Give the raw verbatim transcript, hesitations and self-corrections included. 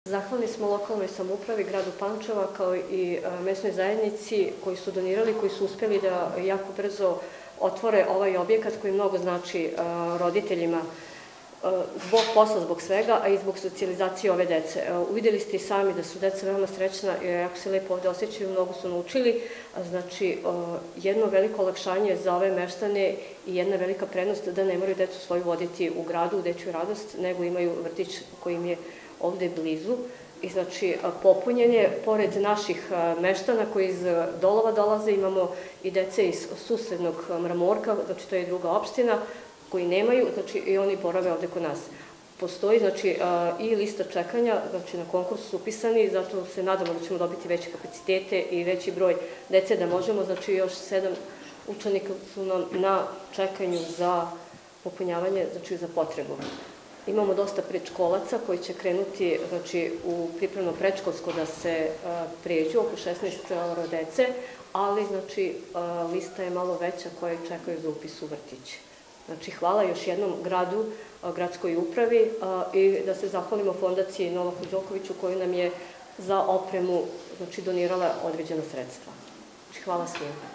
Zahvalni smo lokalnoj samoupravi, gradu Pančeva, kao i mesnoj zajednici koji su donirali, koji su uspeli da jako brzo otvore ovaj objekat koji mnogo znači roditeljima zbog posla, zbog svega, a i zbog socijalizacije ove dece. Uvideli ste i sami da su deca veoma srećna i jako se lepo ovde osjećaju, mnogo su naučili. Znači, jedno veliko olakšanje za ove meštane i jedna velika prednost da ne moraju decu svoju voditi u gradu, u dečju radost, nego imaju vrtić koji im je ovde blizu. I znači, popunjen je, pored naših meštana koji iz Dolova dolaze, imamo i dece iz susednog Mramorka, znači to je druga opština, koji nemaju, znači i oni borave ovde kod nas. Postoji, znači, i lista čekanja, znači na konkurs su upisani, zato se nadamo da ćemo dobiti veće kapacitete i veći broj dece da možemo, znači još sedam učenika su nam na čekanju za popunjavanje, znači za potrebu. Imamo dosta predškolaca koji će krenuti, znači, u pripremno predškolsko da se pređu, oko šesnaest dece, ali, znači, lista je malo veća koje čekaju za upis u vrtić. Znači, hvala još jednom gradu, gradskoj upravi i da se zahvalimo fondaciji Novaku Đokoviću koji nam je za opremu donirala određena sredstva. Znači, hvala svima.